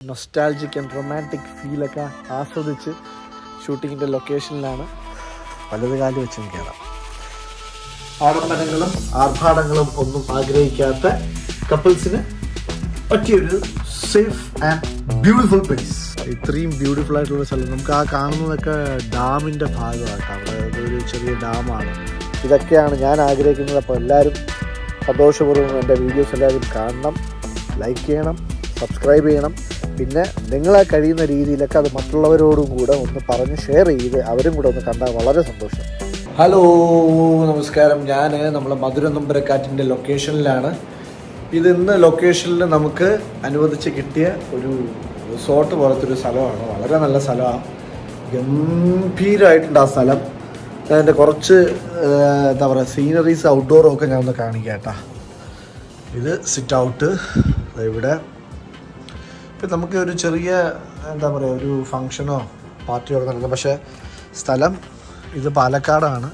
Nostalgic and romantic ഫീലൊക്കെ ആസ്വദിച്ച് ഷൂട്ടിങ്ങിൻ്റെ ലൊക്കേഷനിലാണ്. വലത് കാല് വെച്ചും കയറാം. ആഡംബരങ്ങളും ആർഭാടങ്ങളും ഒന്നും ആഗ്രഹിക്കാത്ത കപ്പിൾസിന് പറ്റിയൊരു സേഫ് ആൻഡ് ബ്യൂട്ടിഫുൾ പ്ലേസ്. ഇത്രയും ബ്യൂട്ടിഫുൾ ആയിട്ടുള്ള സ്ഥലം. നമുക്ക് ആ കാണുന്നതൊക്കെ ഡാമിൻ്റെ ഭാഗമായിട്ട്. അവിടെ ഒരു ചെറിയ ഡാമാണ്. ഇതൊക്കെയാണ് ഞാൻ ആഗ്രഹിക്കുന്നത്. അപ്പോൾ എല്ലാവരും സന്തോഷപൂർവ്വം എൻ്റെ വീഡിയോസ് എല്ലാവരും കാണണം, ലൈക്ക് ചെയ്യണം, സബ്സ്ക്രൈബ് ചെയ്യണം. പിന്നെ നിങ്ങളെ കഴിയുന്ന രീതിയിലൊക്കെ അത് മറ്റുള്ളവരോടും കൂടെ ഒന്ന് പറഞ്ഞ് ഷെയർ ചെയ്ത് അവരും കൂടെ ഒന്ന് കണ്ടാൽ വളരെ സന്തോഷം. ഹലോ, നമസ്കാരം. ഞാൻ നമ്മളെ മധുര നൊമ്പരക്കാറ്റിൻ്റെ ലൊക്കേഷനിലാണ്. ഇന്ന് ലൊക്കേഷനിൽ നമുക്ക് അനുവദിച്ച് കിട്ടിയ ഒരു റിസോർട്ട് പോലത്തെ ഒരു സ്ഥലമാണ്. വളരെ നല്ല സ്ഥലമാണ്, ഗംഭീരമായിട്ടുണ്ട് ആ സ്ഥലം. അതിൻ്റെ കുറച്ച് എന്താ പറയുക സീനറീസ് ഔട്ട്ഡോറും ഒക്കെ ഞാൻ ഒന്ന് കാണിക്കാം കേട്ടോ. ഇത് സിറ്റ് ഔട്ട്. ഇവിടെ ഇപ്പം നമുക്ക് ഒരു ചെറിയ എന്താ പറയുക ഒരു ഫങ്ഷനോ പാർട്ടിയോ ഒക്കെ നടക്കാം. പക്ഷേ സ്ഥലം ഇത് പാലക്കാടാണ്.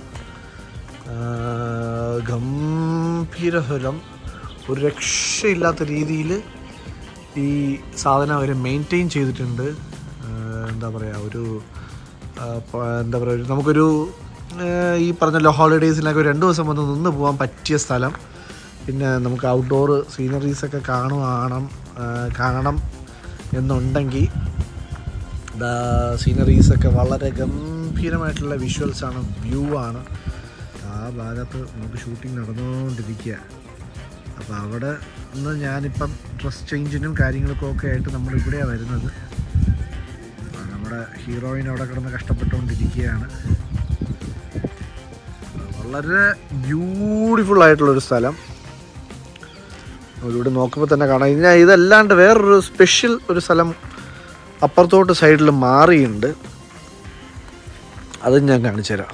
ഗംഭീര സ്ഥലം. ഒരു രക്ഷയില്ലാത്ത രീതിയിൽ ഈ സാധനം അവർ മെയിൻറ്റെയിൻ ചെയ്തിട്ടുണ്ട്. എന്താ പറയുക ഒരു എന്താ പറയുക നമുക്കൊരു ഈ പറഞ്ഞല്ലോ ഹോളിഡേയ്സിനൊക്കെ 2 ദിവസം വന്ന് നിന്ന് പോകാൻ പറ്റിയ സ്ഥലം. പിന്നെ നമുക്ക് ഔട്ട്ഡോർ സീനറീസൊക്കെ കാണണം എന്നുണ്ടെങ്കിൽ സീനറീസൊക്കെ വളരെ ഗംഭീരമായിട്ടുള്ള വിഷ്വൽസാണ്, വ്യൂ ആണ്. ആ ഭാഗത്ത് നമുക്ക് ഷൂട്ടിംഗ് നടന്നുകൊണ്ടിരിക്കുക. അപ്പോൾ അവിടെ നിന്ന് ഞാനിപ്പം ഡ്രസ് ചേഞ്ചിനും കാര്യങ്ങൾക്കൊക്കെ ആയിട്ട് നമ്മളിവിടെയാണ് വരുന്നത്. നമ്മുടെ ഹീറോയിൻ അവിടെ കിടന്ന് കഷ്ടപ്പെട്ടുകൊണ്ടിരിക്കുകയാണ്. വളരെ ബ്യൂട്ടിഫുൾ ആയിട്ടുള്ളൊരു സ്ഥലം. ഇവിടെ നോക്കുമ്പോൾ തന്നെ കാണാം. ഇതല്ലാണ്ട് വേറൊരു സ്പെഷ്യൽ ഒരു സ്ഥലം അപ്പുറത്തോട്ട് സൈഡിൽ മാറിയുണ്ട്. അതും ഞാൻ കാണിച്ചു തരാം.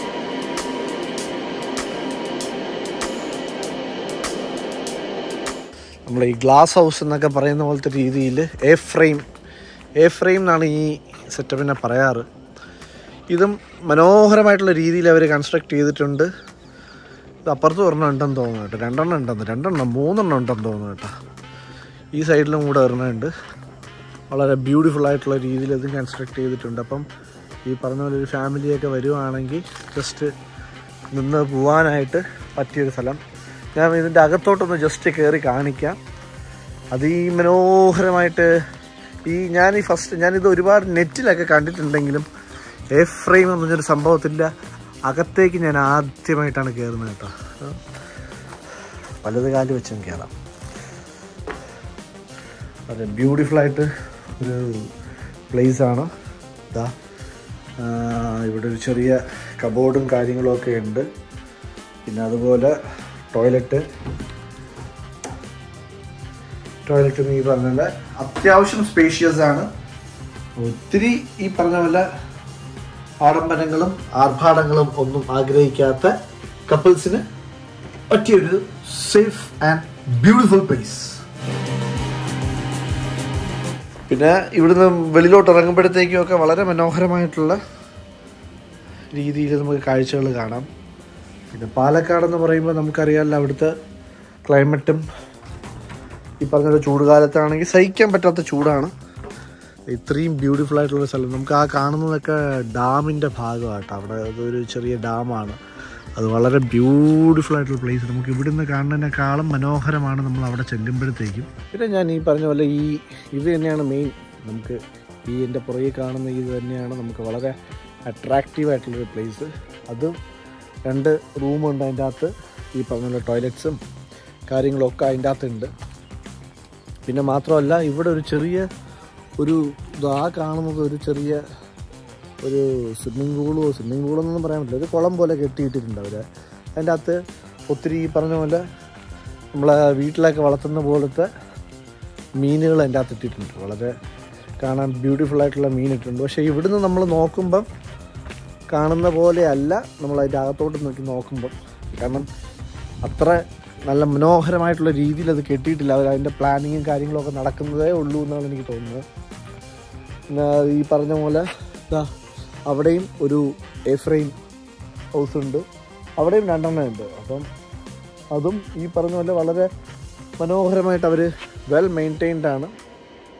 നമ്മൾ ഈ ഗ്ലാസ് ഹൗസ് എന്നൊക്കെ പറയുന്ന പോലത്തെ രീതിയിൽ എ ഫ്രെയിം എന്നാണ് ഈ സെറ്റപ്പിനെ പറയാറ്. ഇതും മനോഹരമായിട്ടുള്ള രീതിയിൽ അവർ കൺസ്ട്രക്ട് ചെയ്തിട്ടുണ്ട്. ഇത് അപ്പുറത്ത് ഒരെണ്ണം ഉണ്ടെന്ന് തോന്നുന്നു കേട്ടോ. 2 ഉണ്ടെന്ന് 3 ഉണ്ടെന്ന് തോന്നുന്നു കേട്ടോ. ഈ സൈഡിലും കൂടെ ഒരെണ്ണമുണ്ട്. വളരെ ബ്യൂട്ടിഫുൾ ആയിട്ടുള്ള രീതിയിൽ ഇത് കൺസ്ട്രക്ട് ചെയ്തിട്ടുണ്ട്. അപ്പം ഈ പറഞ്ഞ പോലെ ഒരു ഫാമിലിയൊക്കെ വരുവാണെങ്കിൽ ജസ്റ്റ് നിന്ന് പോവാനായിട്ട് പറ്റിയൊരു സ്ഥലം. ഞാൻ ഇതിൻ്റെ അകത്തോട്ടൊന്ന് ജസ്റ്റ് കയറി കാണിക്കാം. മനോഹരമായിട്ട് ഞാനിത് ഒരുപാട് നെറ്റിലൊക്കെ കണ്ടിട്ടുണ്ടെങ്കിലും എ ഫ്രെയിം എന്ന് പറഞ്ഞൊരു സംഭവത്തിൻ്റെ അകത്തേക്ക് ഞാൻ ആദ്യമായിട്ടാണ് കയറുന്നത് കേട്ടോ. വലത് കാല് വെച്ചും കയറാം. വളരെ ബ്യൂട്ടിഫുള്ളായിട്ട് ഒരു പ്ലേസാണ്. ഇവിടെ ഒരു ചെറിയ കബോർഡും കാര്യങ്ങളുമൊക്കെ ഉണ്ട്. പിന്നെ അതുപോലെ ടോയ്ലറ്റ് ഈ പറഞ്ഞ പോലെ അത്യാവശ്യം സ്പേഷ്യസ് ആണ്. ഒത്തിരി ഈ പറഞ്ഞ പോലെ ആഡംബരങ്ങളും ആർഭാടങ്ങളും ഒന്നും ആഗ്രഹിക്കാത്ത കപ്പിൾസിന് പറ്റിയൊരു സേഫ് ആൻഡ് ബ്യൂട്ടിഫുൾ പ്ലേസ്. പിന്നെ ഇവിടുന്ന് വെളിയിലോട്ട് ഇറങ്ങുമ്പോഴത്തേക്കും ഒക്കെ വളരെ മനോഹരമായിട്ടുള്ള രീതിയിൽ നമുക്ക് കാഴ്ചകൾ കാണാം. പിന്നെ പാലക്കാടെന്ന് പറയുമ്പോൾ നമുക്കറിയാമല്ലോ അവിടുത്തെ ക്ലൈമറ്റും ഈ പറഞ്ഞ ചൂടുകാലത്താണെങ്കിൽ സഹിക്കാൻ പറ്റാത്ത ചൂടാണ്. ഇത്രയും ബ്യൂട്ടിഫുൾ ആയിട്ടുള്ള സ്ഥലം. നമുക്ക് ആ കാണുന്നതൊക്കെ ഡാമിൻ്റെ ഭാഗമായിട്ട്. അവിടെ അതൊരു ചെറിയ ഡാമാണ്. അത് വളരെ ബ്യൂട്ടിഫുൾ ആയിട്ടുള്ള പ്ലേസ്. നമുക്ക് ഇവിടുന്ന് കാണുന്നതിനേക്കാളും മനോഹരമാണ് നമ്മൾ അവിടെ ചെല്ലുമ്പോഴത്തേക്കും. പിന്നെ ഞാൻ ഈ പറഞ്ഞ പോലെ ഇത് തന്നെയാണ് മെയിൻ. നമുക്ക് എൻ്റെ പുറകെ കാണുന്ന ഇത് തന്നെയാണ് നമുക്ക് വളരെ അട്രാക്റ്റീവായിട്ടുള്ളൊരു പ്ലേസ്. അതും 2 റൂമുണ്ട് അതിൻ്റെ അകത്ത്. ഈ പറഞ്ഞ പോലെ ടോയ്ലറ്റ്സും കാര്യങ്ങളൊക്കെ അതിൻ്റെ അകത്തുണ്ട്. പിന്നെ മാത്രമല്ല ഇവിടെ ഒരു ചെറിയ കാണുന്നത് ഒരു ചെറിയ ഒരു സ്വിമ്മിംഗ് പൂളെന്നൊന്നും പറയാൻ പറ്റില്ല. ഒരു കുളം പോലെ കെട്ടിയിട്ടിട്ടുണ്ട് അവർ. അതിൻ്റെ അകത്ത് ഒത്തിരി ഈ പറഞ്ഞ പോലെ നമ്മളെ വീട്ടിലൊക്കെ വളർത്തുന്ന പോലത്തെ മീനുകൾ അതിൻ്റെ അകത്ത് ഇട്ടിട്ടുണ്ട്. വളരെ കാണാൻ ബ്യൂട്ടിഫുള്ളായിട്ടുള്ള മീൻ ഇട്ടിട്ടുണ്ട്. പക്ഷേ ഇവിടുന്ന് നമ്മൾ നോക്കുമ്പം കാണുന്ന പോലെയല്ല നമ്മൾ അതിൻ്റെ അകത്തോട്ട് നോക്കുമ്പം. കാരണം അത്ര നല്ല മനോഹരമായിട്ടുള്ള രീതിയിൽ അത് കെട്ടിയിട്ടില്ല. അവർ അതിൻ്റെ പ്ലാനിങ്ങും കാര്യങ്ങളൊക്കെ നടക്കുന്നതേ ഉള്ളൂ എന്നാണ് എനിക്ക് തോന്നുന്നത്. പിന്നെ ഈ പറഞ്ഞ പോലെ അവിടെയും ഒരു എ ഫ്രെയിം ഹൗസ് ഉണ്ട്. അവിടെയും 2 ഉണ്ട്. അപ്പം അതും ഈ പറഞ്ഞ പോലെ വളരെ മനോഹരമായിട്ട് അവർ വെൽ മെയിൻറ്റെയിൻഡ് ആണ്.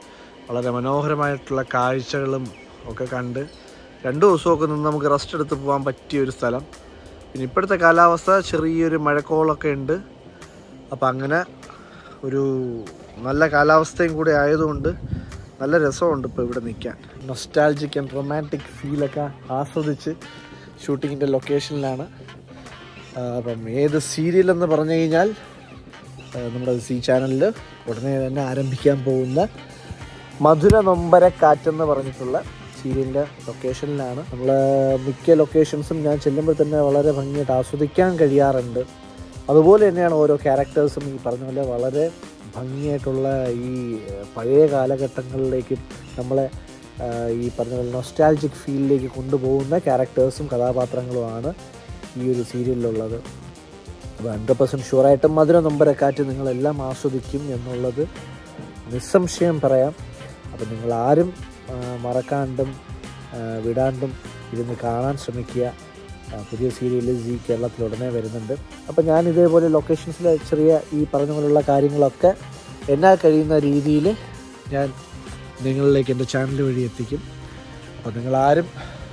വളരെ മനോഹരമായിട്ടുള്ള കാഴ്ചകളും ഒക്കെ കണ്ട് 2 ദിവസമൊക്കെ നിന്ന് നമുക്ക് റെസ്റ്റ് എടുത്ത് പോകാൻ പറ്റിയ ഒരു സ്ഥലം. പിന്നെ ഇപ്പോഴത്തെ കാലാവസ്ഥ ചെറിയൊരു മഴക്കോളൊക്കെ ഉണ്ട്. അപ്പം അങ്ങനെ ഒരു നല്ല കാലാവസ്ഥയും കൂടെ ആയതുകൊണ്ട് നല്ല രസമുണ്ട് ഇപ്പോൾ ഇവിടെ നിൽക്കാൻ. നൊസ്റ്റാൾജിക് ആൻഡ് റൊമാൻറ്റിക് ഫീലൊക്കെ ആസ്വദിച്ച് ഷൂട്ടിങ്ങിൻ്റെ ലൊക്കേഷനിലാണ്. അപ്പം ഏത് സീരിയലെന്ന് പറഞ്ഞു കഴിഞ്ഞാൽ നമ്മുടെ സി ചാനലിൽ ഉടനെ തന്നെ ആരംഭിക്കാൻ പോകുന്ന മധുര നൊമ്പരക്കാറ്റെന്ന് പറഞ്ഞിട്ടുള്ള സീരിയലിൻ്റെ ലൊക്കേഷനിലാണ്. നമ്മൾ മിക്ക ലൊക്കേഷൻസും ഞാൻ ചെല്ലുമ്പോൾ തന്നെ വളരെ ഭംഗിയായിട്ട് ആസ്വദിക്കാൻ കഴിയാറുണ്ട്. അതുപോലെ തന്നെയാണ് ഓരോ ക്യാരക്ടേഴ്സും ഈ പറഞ്ഞ പോലെ വളരെ ഭംഗിയായിട്ടുള്ള ഈ പഴയ കാലഘട്ടങ്ങളിലേക്ക് നമ്മളെ ഈ പറഞ്ഞ പോലെ നൊസ്റ്റാൾജിക് ഫീലിലേക്ക് കൊണ്ടുപോകുന്ന ക്യാരക്ടേഴ്സും കഥാപാത്രങ്ങളുമാണ് ഈ ഒരു സീരിയലിലുള്ളത്. അപ്പോൾ 100% ഷുവറായിട്ടും മധുര നൊമ്പരക്കാറ്റ് നിങ്ങളെല്ലാം ആസ്വദിക്കും എന്നുള്ളത് നിസ്സംശയം പറയാം. അപ്പോൾ നിങ്ങളാരും മറക്കാണ്ടും വിടാണ്ടും ഇരുന്ന് കാണാൻ ശ്രമിക്കുക. പുതിയ സീരിയൽ സീ കേരളത്തിൽ ഉടനെ വരുന്നുണ്ട്. അപ്പോൾ ഞാൻ ഇതേപോലെ ലൊക്കേഷൻസിലെ ചെറിയ ഈ പറഞ്ഞ പോലുള്ള കാര്യങ്ങളൊക്കെ എന്നാൽ കഴിയുന്ന രീതിയിൽ ഞാൻ നിങ്ങളിലേക്ക് എൻ്റെ ചാനൽ വഴി എത്തിക്കും. അപ്പോൾ നിങ്ങളാരും,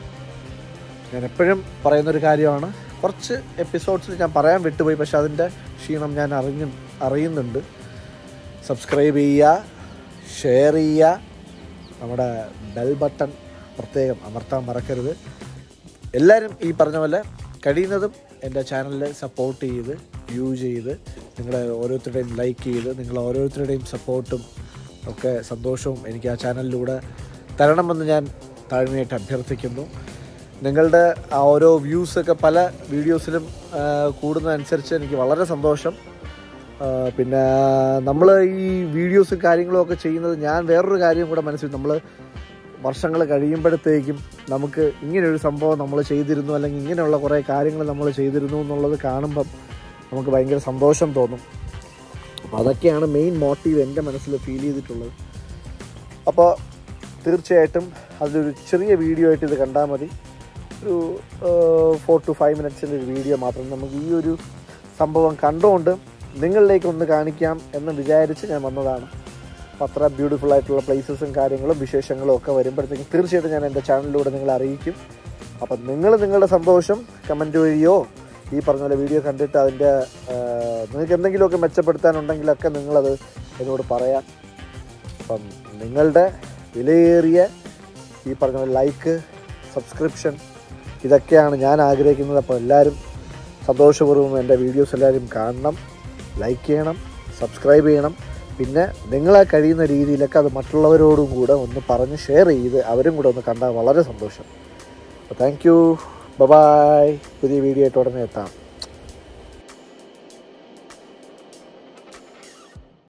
ഞാൻ എപ്പോഴും പറയുന്നൊരു കാര്യമാണ്, കുറച്ച് എപ്പിസോഡ്സിൽ ഞാൻ പറയാൻ വിട്ടുപോയി, പക്ഷെ അതിൻ്റെ ക്ഷീണം ഞാൻ അറിയുന്നുണ്ട്. സബ്സ്ക്രൈബ് ചെയ്യുക, ഷെയർ ചെയ്യുക, നമ്മുടെ ബെൽ ബട്ടൺ പ്രത്യേകം അമർത്താൻ മറക്കരുത്. എല്ലാവരും ഈ പറഞ്ഞ പോലെ കഴിയുന്നതും എൻ്റെ ചാനലിൽ സപ്പോർട്ട് ചെയ്ത് വ്യൂ ചെയ്ത് നിങ്ങളെ ഓരോരുത്തരുടെയും ലൈക്ക് ചെയ്ത് നിങ്ങളെ ഓരോരുത്തരുടെയും സപ്പോർട്ടും ഒക്കെ സന്തോഷവും എനിക്ക് ആ ചാനലിലൂടെ തരണമെന്ന് ഞാൻ താഴ്മയായിട്ട് അഭ്യർത്ഥിക്കുന്നു. നിങ്ങളുടെ ആ ഓരോ വ്യൂസൊക്കെ പല വീഡിയോസിലും കൂടുന്നതനുസരിച്ച് എനിക്ക് വളരെ സന്തോഷം. പിന്നെ നമ്മൾ ഈ വീഡിയോസും കാര്യങ്ങളും ഒക്കെ ചെയ്യുന്നത്, ഞാൻ വേറൊരു കാര്യം കൂടെ മനസ്സിൽ, നമ്മൾ വർഷങ്ങൾ കഴിയുമ്പോഴത്തേക്കും നമുക്ക് ഇങ്ങനെയൊരു സംഭവം നമ്മൾ ചെയ്തിരുന്നു, അല്ലെങ്കിൽ ഇങ്ങനെയുള്ള കുറേ കാര്യങ്ങൾ നമ്മൾ ചെയ്തിരുന്നു എന്നുള്ളത് കാണുമ്പം നമുക്ക് ഭയങ്കര സന്തോഷം തോന്നും. അപ്പോൾ അതൊക്കെയാണ് മെയിൻ മോട്ടീവ് എൻ്റെ മനസ്സിൽ ഫീൽ ചെയ്തിട്ടുള്ളത്. അപ്പോൾ തീർച്ചയായിട്ടും അതിലൊരു ചെറിയ വീഡിയോ ആയിട്ട് ഇത് കണ്ടാൽ മതി. ഒരു 4 to 5 മിനിറ്റ്സിൻ്റെ ഒരു വീഡിയോ മാത്രം. നമുക്ക് ഈ ഒരു സംഭവം കണ്ടുകൊണ്ട് നിങ്ങളിലേക്കൊന്ന് കാണിക്കാം എന്ന് വിചാരിച്ച് ഞാൻ വന്നതാണ്. അപ്പോൾ അത്ര ബ്യൂട്ടിഫുൾ ആയിട്ടുള്ള പ്ലേസസും കാര്യങ്ങളും വിശേഷങ്ങളും ഒക്കെ വരുമ്പോഴത്തേക്കും തീർച്ചയായിട്ടും ഞാൻ എൻ്റെ ചാനലിലൂടെ നിങ്ങളെ അറിയിക്കും. അപ്പം നിങ്ങളുടെ സന്തോഷം കമൻറ്റ് വഴിയോ ഈ പറഞ്ഞ പോലെ വീഡിയോ കണ്ടിട്ട് അതിൻ്റെ നിങ്ങൾക്ക് എന്തെങ്കിലുമൊക്കെ മെച്ചപ്പെടുത്താനുണ്ടെങ്കിലൊക്കെ നിങ്ങളത് എന്നോട് പറയാം. അപ്പം നിങ്ങളുടെ വിലയേറിയ ഈ പറഞ്ഞ പോലെ ലൈക്ക്, സബ്സ്ക്രിപ്ഷൻ, ഇതൊക്കെയാണ് ഞാൻ ആഗ്രഹിക്കുന്നത്. അപ്പോൾ എല്ലാവരും സന്തോഷപൂർവ്വം എൻ്റെ വീഡിയോസ് എല്ലാവരും കാണണം, ലൈക്ക് ചെയ്യണം, സബ്സ്ക്രൈബ് ചെയ്യണം. പിന്നെ നിങ്ങളെ കഴിയുന്ന രീതിയിലൊക്കെ അത് മറ്റുള്ളവരോടും കൂടെ ഒന്ന് പറഞ്ഞ് ഷെയർ ചെയ്ത് അവരും കൂടെ ഒന്ന് കണ്ടാൽ വളരെ സന്തോഷം. അപ്പോൾ താങ്ക് യു, ബൈ. പുതിയ വീഡിയോ ആയിട്ട് ഉടനെ എത്താം.